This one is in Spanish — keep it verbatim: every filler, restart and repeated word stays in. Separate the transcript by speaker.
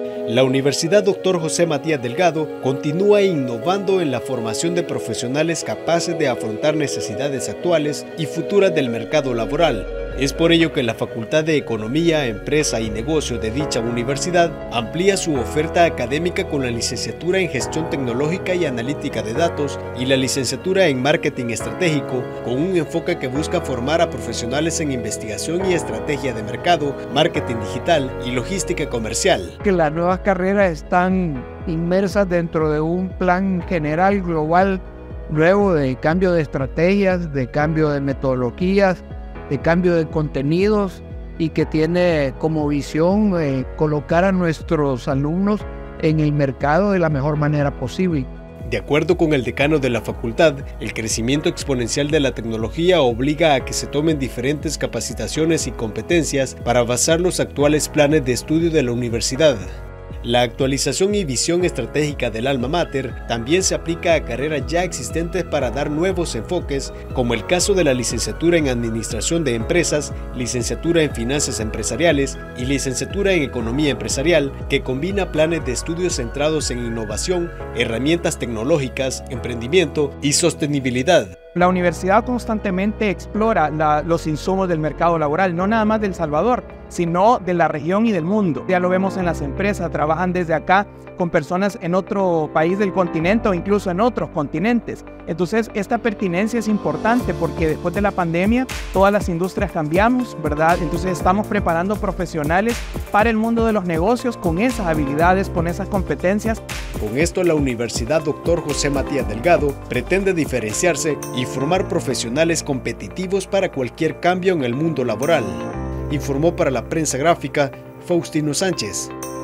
Speaker 1: La Universidad Doctor José Matías Delgado continúa innovando en la formación de profesionales capaces de afrontar necesidades actuales y futuras del mercado laboral. Es por ello que la Facultad de Economía, Empresa y Negocios de dicha universidad amplía su oferta académica con la licenciatura en Gestión Tecnológica y Analítica de Datos y la licenciatura en Marketing Estratégico, con un enfoque que busca formar a profesionales en investigación y estrategia de mercado, marketing digital y logística comercial.
Speaker 2: Que las nuevas carreras están inmersas dentro de un plan general global nuevo de cambio de estrategias, de cambio de metodologías, de cambio de contenidos y que tiene como visión eh, colocar a nuestros alumnos en el mercado de la mejor manera posible.
Speaker 1: De acuerdo con el decano de la facultad, el crecimiento exponencial de la tecnología obliga a que se tomen diferentes capacitaciones y competencias para basar los actuales planes de estudio de la universidad. La actualización y visión estratégica del alma mater también se aplica a carreras ya existentes para dar nuevos enfoques, como el caso de la licenciatura en Administración de Empresas, licenciatura en Finanzas Empresariales y licenciatura en Economía Empresarial, que combina planes de estudios centrados en innovación, herramientas tecnológicas, emprendimiento y sostenibilidad.
Speaker 3: La universidad constantemente explora la, los insumos del mercado laboral, no nada más de El Salvador, sino de la región y del mundo. Ya lo vemos en las empresas, trabajan desde acá con personas en otro país del continente o incluso en otros continentes. Entonces, esta pertinencia es importante porque después de la pandemia todas las industrias cambiamos, ¿verdad? Entonces estamos preparando profesionales para el mundo de los negocios con esas habilidades, con esas competencias.
Speaker 1: Con esto, la Universidad Doctor José Matías Delgado pretende diferenciarse y formar profesionales competitivos para cualquier cambio en el mundo laboral. Informó para la prensa gráfica Faustino Sánchez.